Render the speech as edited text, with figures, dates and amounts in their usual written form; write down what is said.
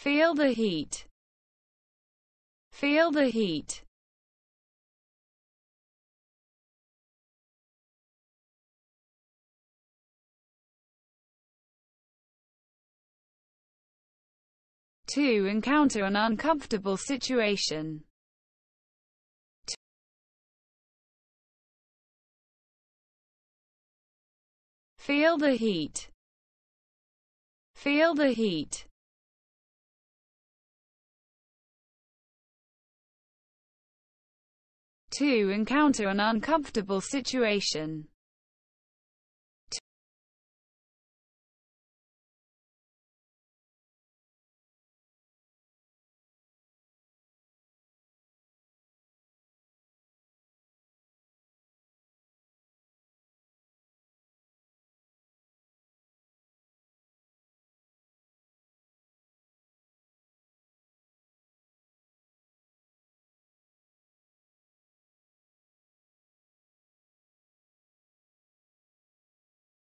Feel the heat. Feel the heat. To encounter an uncomfortable situation. Feel the heat. Feel the heat. To encounter an uncomfortable situation.